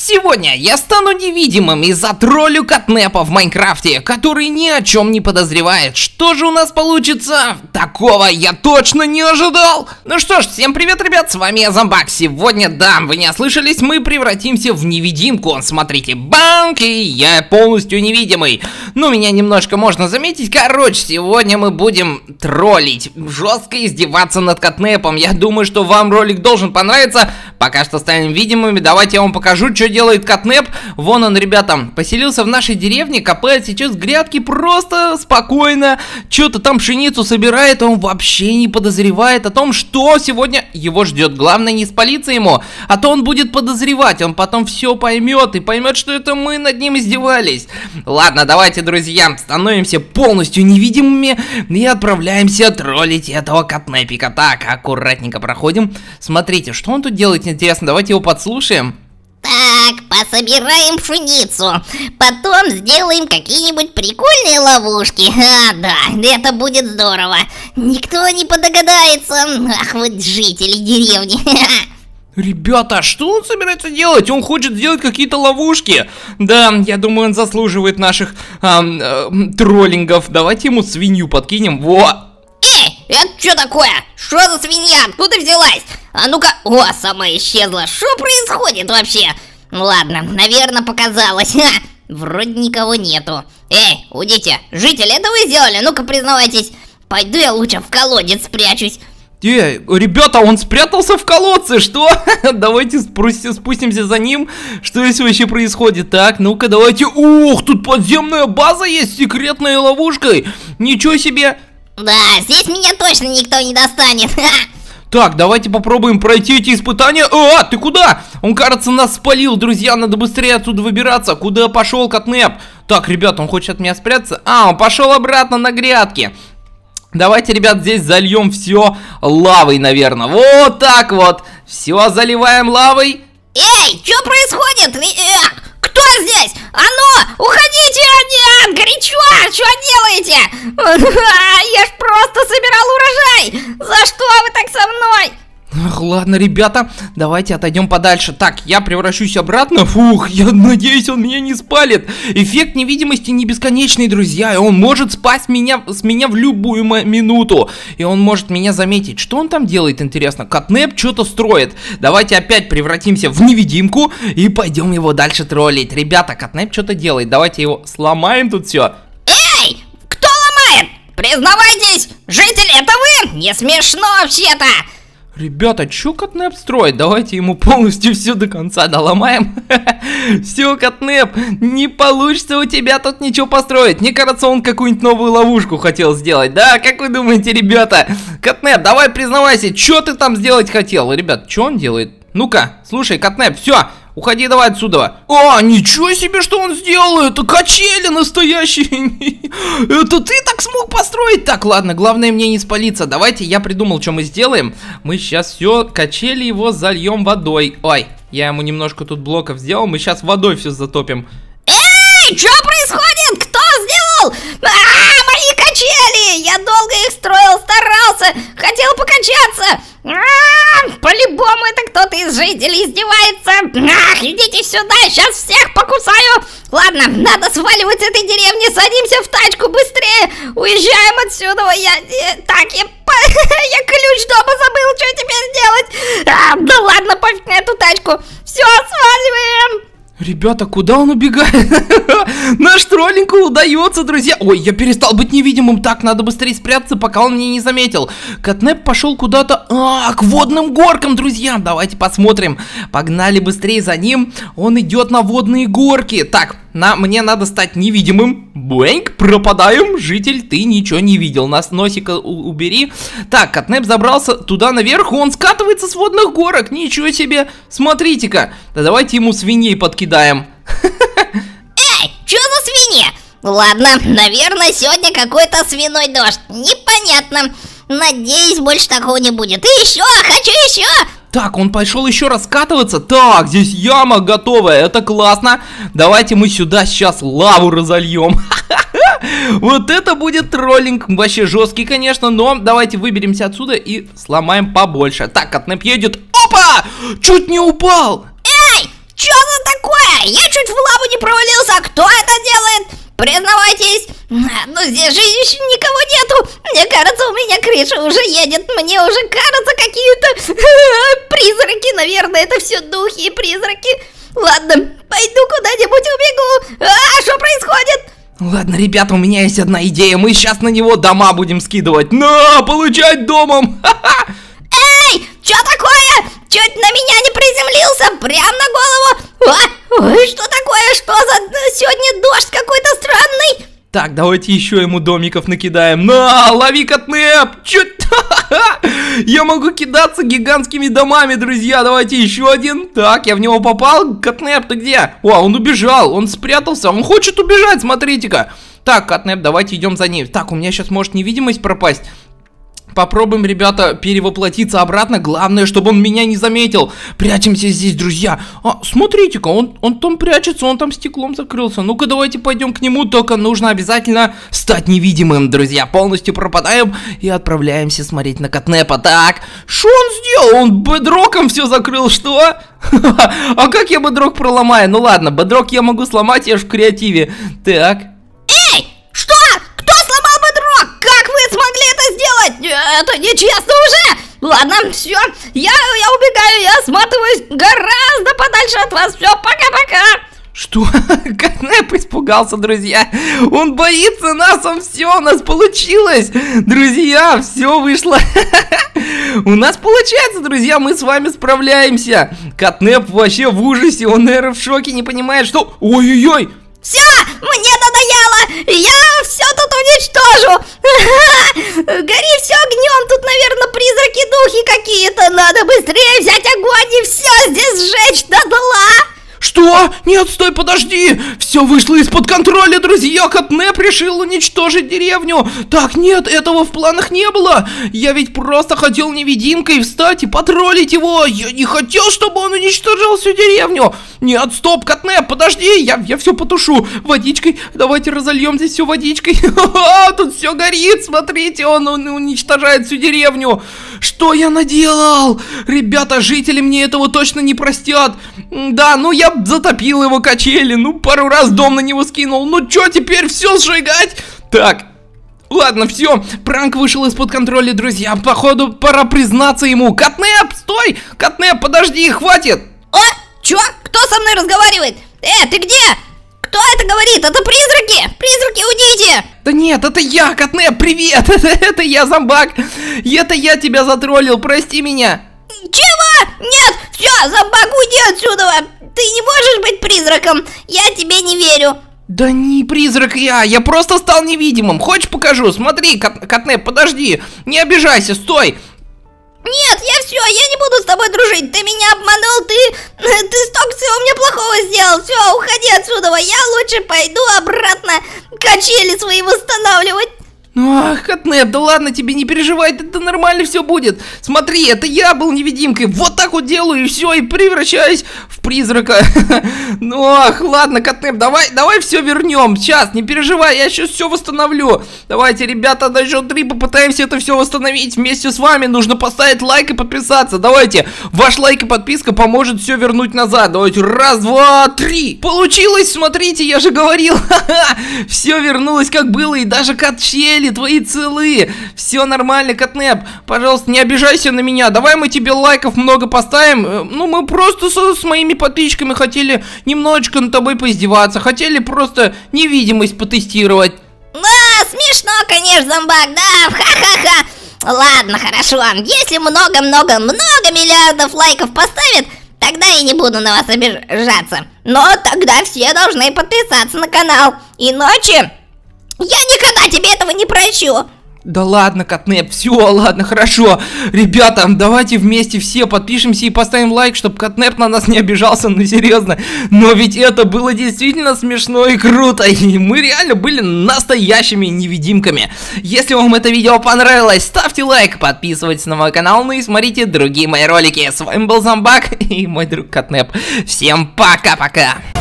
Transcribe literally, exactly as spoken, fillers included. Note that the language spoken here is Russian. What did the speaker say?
Сегодня я стану невидимым и затроллю Катнепа в Майнкрафте, который ни о чем не подозревает. Что же у нас получится? Такого я точно не ожидал. Ну что ж, всем привет, ребят, с вами я, Зомбак. Сегодня, да, вы не ослышались, мы превратимся в невидимку. Смотрите, банки, я полностью невидимый. Ну, меня немножко можно заметить. Короче, сегодня мы будем троллить, жестко издеваться над Катнепом. Я думаю, что вам ролик должен понравиться. Пока что станем видимыми. Давайте я вам покажу, что делает Катнеп. Вон он, ребята, поселился в нашей деревне, копает сейчас грядки просто спокойно. Что-то там пшеницу собирает, он вообще не подозревает о том, что сегодня его ждет. Главное не спалиться ему, а то он будет подозревать. Он потом все поймет и поймет, что это мы над ним издевались. Ладно, давайте, друзья, становимся полностью невидимыми и отправляемся троллить этого Катнепика. Так, аккуратненько проходим. Смотрите, что он тут делает, интересно. Давайте его подслушаем. Так, пособираем пшеницу, потом сделаем какие-нибудь прикольные ловушки. А, да, это будет здорово. Никто не подогадается. Ах, вот жители деревни. Ребята, а что он собирается делать? Он хочет сделать какие-то ловушки. Да, я думаю, он заслуживает наших эм, эм, троллингов. Давайте ему свинью подкинем. Во! Эй, это что такое? Что за свинья? Откуда взялась? А ну-ка, о, сама исчезла. Что происходит вообще? Ну ладно, наверное, показалось. Ха, вроде никого нету. Эй, уйдите, жители, это вы сделали? Ну-ка, признавайтесь. Пойду я лучше в колодец спрячусь. Эй, ребята, он спрятался в колодце, что? Давайте спустимся за ним. Что здесь вообще происходит? Так, ну-ка, давайте. Ух, тут подземная база есть с секретной ловушкой. Ничего себе. Да, здесь меня точно никто не достанет. Так, давайте попробуем пройти эти испытания. А, ты куда? Он, кажется, нас спалил, друзья, надо быстрее отсюда выбираться. Куда пошел Катнеп? Так, ребят, он хочет от меня спрятаться. А, он пошел обратно на грядки. Давайте, ребят, здесь зальем все лавой, наверное. Вот так вот. Все заливаем лавой. Эй, что происходит? Эх, кто здесь? А ну, уходите! Нет, горячо! Что делаете? Я ж просто собирал урожай! За что вы так со мной? Ах, ладно, ребята, давайте отойдем подальше. Так, я превращусь обратно. Фух, я надеюсь, он меня не спалит. Эффект невидимости не бесконечный, друзья. И он может спасть меня, с меня в любую минуту. И он может меня заметить. Что он там делает, интересно? Катнеп что-то строит. Давайте опять превратимся в невидимку и пойдем его дальше троллить. Ребята, Катнеп что-то делает. Давайте его сломаем тут все. Эй, кто ломает? Признавайтесь, жители, это вы? Не смешно вообще-то. Ребята, чё Катнеп строит? Давайте ему полностью все до конца доломаем. Все, Катнеп, не получится у тебя тут ничего построить. Мне кажется, он какую-нибудь новую ловушку хотел сделать. Да, как вы думаете, ребята? Катнеп, давай признавайся, что ты там сделать хотел? Ребят, что он делает? Ну-ка, слушай, Катнеп, все, уходи давай отсюда. А, ничего себе, что он сделал, это качели настоящие. Это ты так смог построить? Так, ладно, главное мне не спалиться. Давайте, я придумал, что мы сделаем. Мы сейчас все, качели его зальем водой. Ой, я ему немножко тут блоков сделал, мы сейчас водой все затопим. Эй, что происходит? Кто сделал? А, мои качели! Я долго их строил, старался, хотел покачаться. А, по-любому это кто-то из жителей издевается. Ах, идите сюда, сейчас всех покусаю. Ладно, надо сваливать с этой деревни, садимся в тачку быстрее, уезжаем отсюда. Я, э, так, я, я ключ дома забыл, что теперь делать? А, да ладно, пофиг на эту тачку. Все, сваливаем. Ребята, куда он убегает? Наш троллинг удается, друзья. Ой, я перестал быть невидимым. Так, надо быстрее спрятаться, пока он меня не заметил. Катнеп пошел куда-то, а, к водным горкам, друзья. Давайте посмотрим. Погнали быстрее за ним. Он идет на водные горки. Так, на, мне надо стать невидимым. Бэнк, пропадаем. Житель, ты ничего не видел. Нас носика убери. Так, Катнеп забрался туда наверх. Он скатывается с водных горок. Ничего себе. Смотрите-ка. Да давайте ему свиней подкидаем. Эй, что за свинья? Ладно, наверное, сегодня какой-то свиной дождь. Непонятно. Надеюсь, больше такого не будет. И еще, хочу еще. Так, он пошел еще раскатываться. Так, здесь яма готовая, это классно. Давайте мы сюда сейчас лаву разольем. Вот это будет троллинг. Вообще жесткий, конечно, но давайте выберемся отсюда и сломаем побольше. Так, Катнеп едет. Опа! Чуть не упал. Эй, что за такое? Эй, я чуть в лаву не провалился, кто это делает? Признавайтесь. Ну здесь же еще никого нету. Мне кажется, у меня крыша уже едет. Мне уже кажется, какие-то призраки. Наверное, это все духи и призраки. Ладно, пойду куда-нибудь убегу. А, что происходит? Ладно, ребята, у меня есть одна идея. Мы сейчас на него дома будем скидывать. На, получать домом. Эй, что такое? Чуть на меня не приземлился, прям на голову. А, ой, что такое? Что за сегодня дождь какой-то странный? Так, давайте еще ему домиков накидаем. На, лови, Катнеп! Чуть... Я могу кидаться гигантскими домами, друзья. Давайте еще один. Так, я в него попал. Катнеп, ты где? О, он убежал, он спрятался. Он хочет убежать, смотрите-ка. Так, Катнеп, давайте идем за ним. Так, у меня сейчас может невидимость пропасть. Попробуем, ребята, перевоплотиться обратно. Главное, чтобы он меня не заметил. Прячемся здесь, друзья. А, смотрите-ка, он, он там прячется, он там стеклом закрылся. Ну-ка, давайте пойдем к нему. Только нужно обязательно стать невидимым, друзья. Полностью пропадаем и отправляемся смотреть на Катнепа. Так, что он сделал? Он бедроком все закрыл, что? А как я бедрок проломаю? Ну ладно, бедрок я могу сломать, я ж в креативе. Так. Эй, что? Кто сломал бедрок? Как вы смогли это сделать? Это нечестно уже. Ладно, все, я, я убегаю, я сматываюсь гораздо подальше от вас. Все, пока-пока. Что? Катнеп испугался, друзья. Он боится нас, он все, у нас получилось. Друзья, все вышло. У нас получается, друзья, мы с вами справляемся. Катнеп вообще в ужасе, он, наверное, в шоке, не понимает, что... Ой-ой-ой. Все, мне надоело, я все тут уничтожу. Гори все огнем, тут, наверное, призраки-духи какие-то. Надо быстрее взять огонь и все здесь сжечь дотла. Что? Нет, стой, подожди! Все вышло из-под контроля, друзья! Катнеп решил уничтожить деревню! Так, нет, этого в планах не было! Я ведь просто хотел невидимкой встать и потроллить его! Я не хотел, чтобы он уничтожил всю деревню! Нет, стоп, Катнеп, подожди! Я, я все потушу водичкой! Давайте разольем здесь все водичкой! Ха-ха, тут все горит! Смотрите, он, он уничтожает всю деревню! Что я наделал? Ребята, жители мне этого точно не простят! Да, ну я затопил его качели, ну пару раз дом на него скинул. Ну чё теперь, все сжигать? Так, ладно, все, пранк вышел из-под контроля, друзья. Походу пора признаться ему. Катнеп, стой! Катнеп, подожди, хватит! О, чё? Кто со мной разговаривает? Э, ты где? Кто это говорит? Это призраки! Призраки, уйдите! Да нет, это я, Катнеп, привет! Это, это я, зомбак! Это я тебя затроллил, прости меня! Чего? Нет, все, зомбак, уйди отсюда! Ты не можешь быть призраком, я тебе не верю. Да не призрак я, я просто стал невидимым. Хочешь покажу? Смотри, Кат Катнеп, подожди, не обижайся, стой. Нет, я все, я не буду с тобой дружить. Ты меня обманул, ты, ты столько всего мне плохого сделал. Все, уходи отсюда, я лучше пойду обратно качели свои восстанавливать. Ах, Катнеп, да ладно тебе, не переживай, это нормально все будет. Смотри, это я был невидимкой, вот так вот делаю и все, и превращаюсь в призрака. Ну ах, ладно, Катнеп, давай, давай все вернем. Сейчас, не переживай, я сейчас все восстановлю. Давайте, ребята, на счет три попытаемся это все восстановить вместе с вами. Нужно поставить лайк и подписаться. Давайте, ваш лайк и подписка поможет все вернуть назад. Давайте, раз, два, три. Получилось, смотрите, я же говорил. Все вернулось как было, и даже качели твои целые. Все нормально, Катнеп. Пожалуйста, не обижайся на меня. Давай мы тебе лайков много поставим. Ну, мы просто с, с моими подписчиками хотели немножечко над тобой поиздеваться. Хотели просто невидимость потестировать. Да, смешно, конечно, зомбак, да, ха-ха-ха. Ладно, хорошо. Если много-много-много миллиардов лайков поставят, тогда я не буду на вас обижаться. Но тогда все должны подписаться на канал. Иначе... я никогда тебе этого не прощу. Да ладно, Катнеп, все, ладно, хорошо. Ребята, давайте вместе все подпишемся и поставим лайк, чтобы Катнеп на нас не обижался, ну серьезно. Но ведь это было действительно смешно и круто, и мы реально были настоящими невидимками. Если вам это видео понравилось, ставьте лайк, подписывайтесь на мой канал, ну и смотрите другие мои ролики. С вами был Зомбак и мой друг Катнеп. Всем пока-пока.